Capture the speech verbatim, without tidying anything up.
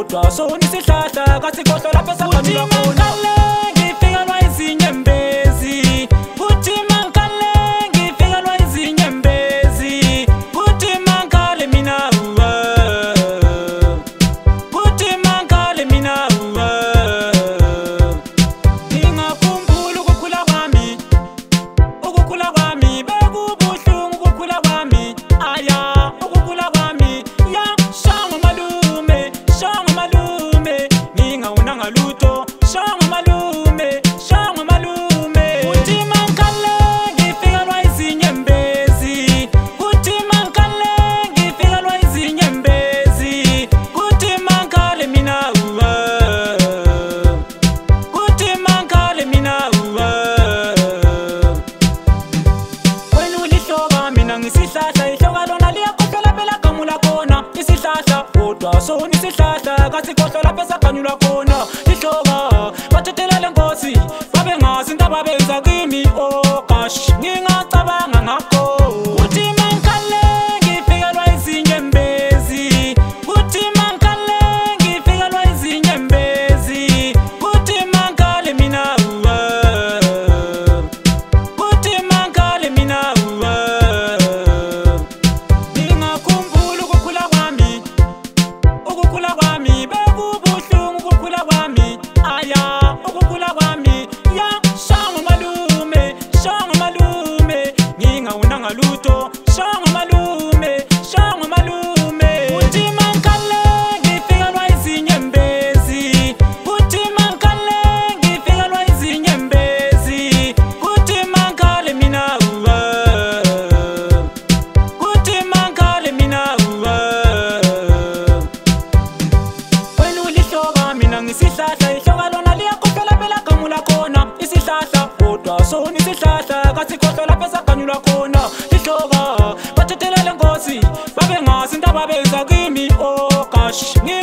kodwa sona isihlahla kasikhohlwa lapho esakhanula khona. Ngifikelwa izinyembezi kuthi mangale, ngifikelwa izinyembezi kuthi mangale mina uwa, kuthi mangale mina uwa. Ngingakhumbula ukukhula kwami, ukukhula kwami bekubuhlungu, ukukhula kwami aya, ukukhula kwami ya shanga malume, shanga malume, ngingawunanga lutho, shanga malume, shanga malume. Kuthi mangale ngifikelwa izinyembezi, kuthi mangale ngifikelwa izinyembezi kuthi mangale mina uwa, kuthi mangale mina uwa. Wena ulihloka mina ngisihlahla, ihloka lona liyakhohlola phela gamula khona. Isihlahla kodwa sona isihlahla kasikhohlwa lapho esakhanula khona. Ihloka bathethelele Nkosi babe ngazi into ababenza kimi. Oh gosh, ngingacabanga ngakho. Kuthi mangale ngifikelwa izinyembezi, kuthi mangale ngifikelwa izinyembezi kuthi mangale mina uwa, kuthi mangale mina uwa. Ngingakhumbula ukukhula kwami, ukukhula kwami bekubuhlungu, ukukhula kwami aya, ukukhula kwami ya shanga malume, shanga malume, ngingawunanga lutho, shanga malume, shanga malume. Kuthi mangale ngifikelwa izinyembezi, kuthi mangale ngifikelwa izinyembezi kuthi mangale mina uwa, kuthi mangale mina uwa. Wena ulihloka mina ngisihlahla, ihloka lona liyakhohlola phela gamula khona. Isihlahla kodwa sona isihlahla kasikhohlwa lapho esakhanula khona. Ihloka bathethelele Nkosi babe ngazi into ababenza kimi. Oh gosh.